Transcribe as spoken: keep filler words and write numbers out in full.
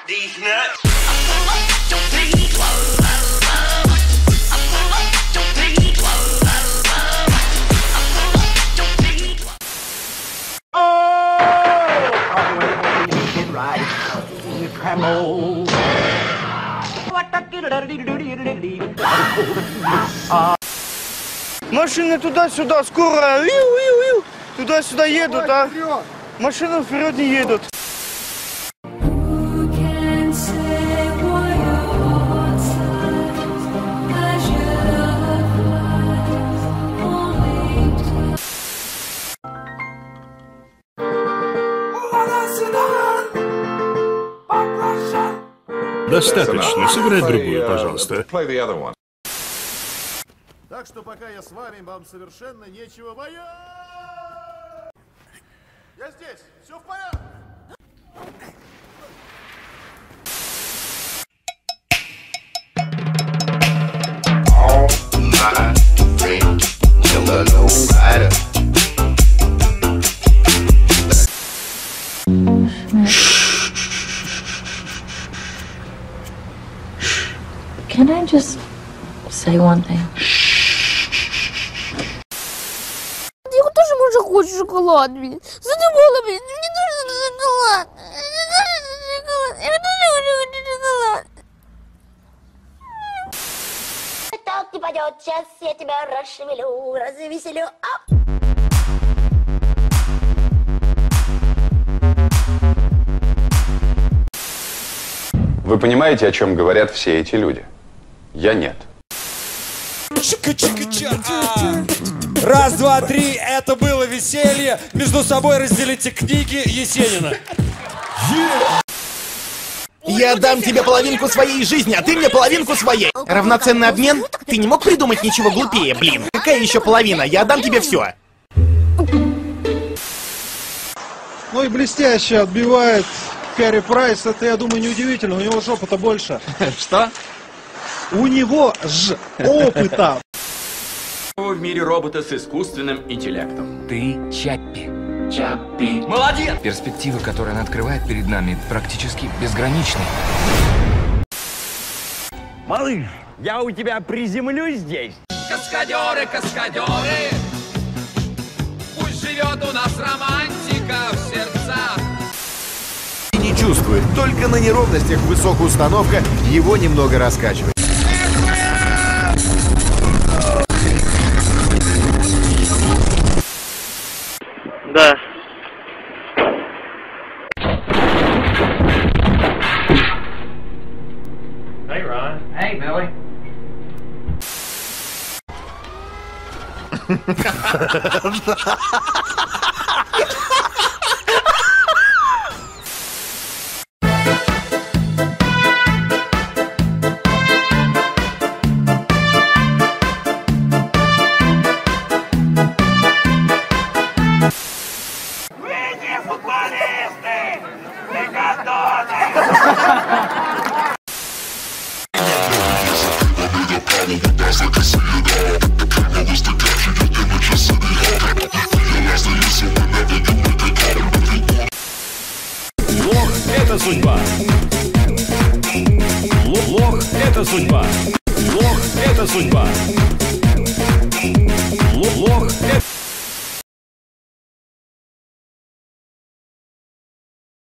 these nuts. Машины туда-сюда, скоро, туда-сюда едут, а машины вперед не едут. Достаточно. Сыграй другую, пожалуйста. Так что пока я с вами, вам совершенно нечего бояться. Я здесь. Все в порядке. Can I just say one thing? Я тоже, может, хочу шоколад, блин. Задумала, блин. Мне тоже шоколад. Я тоже хочу шоколад. Так не пойдет, сейчас я тебя расшевелю, развеселю. Вы понимаете, о чем говорят все эти люди? Я нет. Раз, два, три, это было веселье. Между собой разделите книги Есенина. Я дам тебе половинку своей жизни, а ты мне половинку своей. Равноценный обмен? Ты не мог придумать ничего глупее, блин. Какая еще половина? Я отдам тебе все. Ну и блестяще отбивает Карри Прайс. Это, я думаю, неудивительно. У него жопа-то больше. Что? У него ж опыта. В мире робота с искусственным интеллектом. Ты Чаппи. Чаппи. Молодец! Перспективы, которые она открывает перед нами, практически безграничны. Малыш, я у тебя приземлюсь здесь. Каскадеры, каскадеры, пусть живет у нас романтика в сердцах. Не чувствует, только на неровностях высокая установка его немного раскачивает. Да. Hey, Ron. Hey, Billy. Футболисты! Приготовьтесь!